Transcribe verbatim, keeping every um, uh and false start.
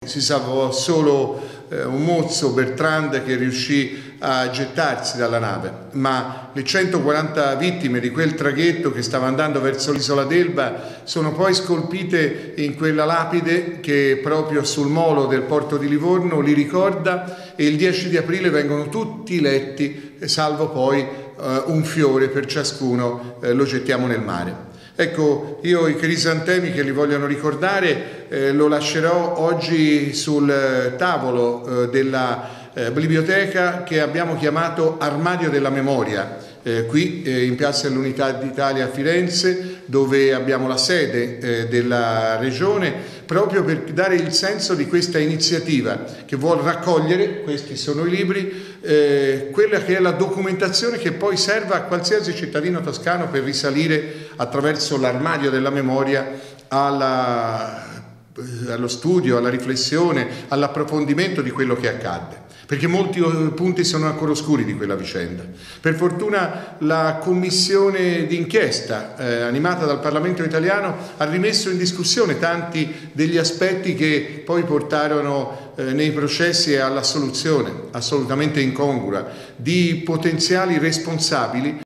Si salvò solo eh, un mozzo, Bertrand, che riuscì a gettarsi dalla nave, ma le centoquaranta vittime di quel traghetto che stava andando verso l'isola d'Elba sono poi scolpite in quella lapide che proprio sul molo del porto di Livorno li ricorda, e il dieci di aprile vengono tutti letti, salvo poi eh, un fiore per ciascuno, eh, lo gettiamo nel mare. Ecco, io i crisantemi che li vogliono ricordare eh, lo lascerò oggi sul tavolo eh, della eh, biblioteca che abbiamo chiamato Armadio della Memoria, eh, qui eh, in Piazza dell'Unità d'Italia a Firenze, dove abbiamo la sede eh, della Regione, proprio per dare il senso di questa iniziativa che vuol raccogliere, questi sono i libri, eh, quella che è la documentazione che poi serve a qualsiasi cittadino toscano per risalire attraverso l'armadio della memoria alla, allo studio, alla riflessione, all'approfondimento di quello che accadde, perché molti punti sono ancora oscuri di quella vicenda. Per fortuna la commissione d'inchiesta eh, animata dal Parlamento italiano ha rimesso in discussione tanti degli aspetti che poi portarono eh, nei processi alla soluzione assolutamente incongrua di potenziali responsabili